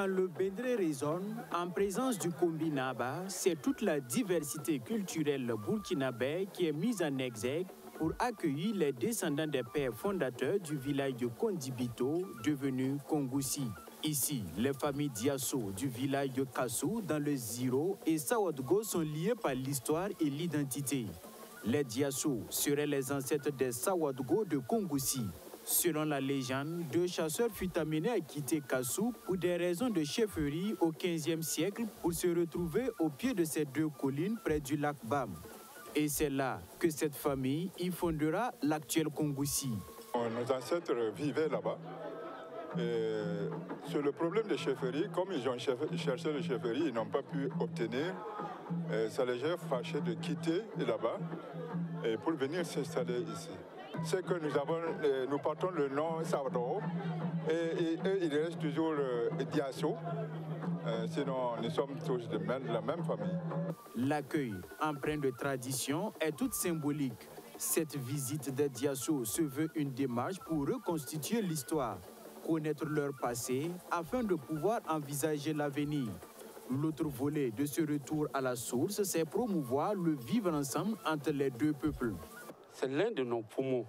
Quand le Bédré résonne, en présence du Kombinaba, c'est toute la diversité culturelle burkinabé qui est mise en exergue pour accueillir les descendants des pères fondateurs du village de Kondibito, devenu Kongoussi. Ici, les familles Diasso du village de Kassou dans le Ziro et Sawadgo sont liées par l'histoire et l'identité. Les Diasso seraient les ancêtres des Sawadgo de Kongoussi. Selon la légende, deux chasseurs furent amenés à quitter Kassou pour des raisons de chefferie au XVe siècle pour se retrouver au pied de ces deux collines près du lac Bam. Et c'est là que cette famille y fondera l'actuel Kongoussi. Nos ancêtres vivaient là-bas. Sur le problème de chefferie, comme ils ont cherché de chefferie, ils n'ont pas pu obtenir. Ça les a fâchés de quitter là-bas pour venir s'installer ici. C'est que nous portons le nom Savado et il reste toujours Diasso. Sinon, nous sommes tous de la même famille. L'accueil, empreint de tradition, est toute symbolique. Cette visite des Diasso se veut une démarche pour reconstituer l'histoire, connaître leur passé afin de pouvoir envisager l'avenir. L'autre volet de ce retour à la source, c'est promouvoir le vivre ensemble entre les deux peuples. C'est l'un de nos poumons.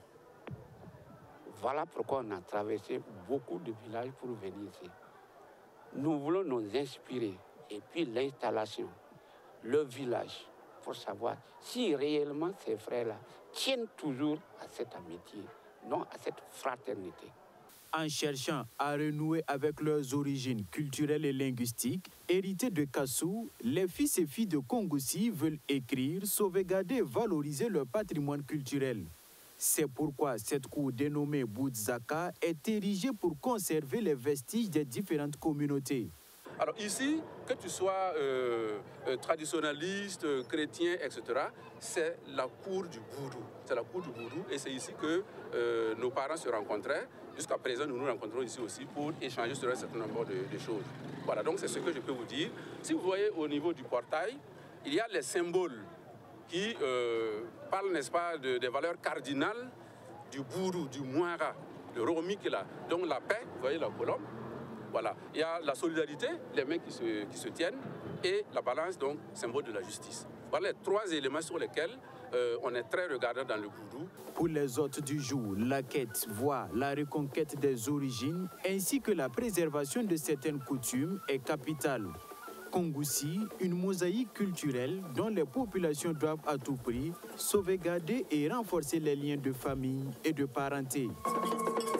Voilà pourquoi on a traversé beaucoup de villages pour venir ici. Nous voulons nous inspirer. Et puis l'installation, le village, pour savoir si réellement ces frères-là tiennent toujours à cette amitié, non à cette fraternité. En cherchant à renouer avec leurs origines culturelles et linguistiques, héritées de Kassou, les fils et filles de Kongoussi veulent écrire, sauvegarder et valoriser leur patrimoine culturel. C'est pourquoi cette cour dénommée Boudzaka est érigée pour conserver les vestiges des différentes communautés. Alors ici, que tu sois traditionnaliste, chrétien, etc., c'est la cour du Boudou. C'est la cour du Boudou et c'est ici que nos parents se rencontraient. Jusqu'à présent, nous nous rencontrons ici aussi pour échanger sur un certain nombre de choses. Voilà, donc c'est ce que je peux vous dire. Si vous voyez au niveau du portail, il y a les symboles qui parlent, n'est-ce pas, des valeurs cardinales du Boudou, du Mouara, le Romi qui est là. Donc la paix, vous voyez la colombe. Voilà. Il y a la solidarité, les mains qui se tiennent, et la balance, donc, symbole de la justice. Voilà les trois éléments sur lesquels on est très regardant dans le Boudou. Pour les hôtes du jour, la quête, voire la reconquête des origines, ainsi que la préservation de certaines coutumes est capitale. Kongoussi, une mosaïque culturelle dont les populations doivent à tout prix sauvegarder et renforcer les liens de famille et de parenté.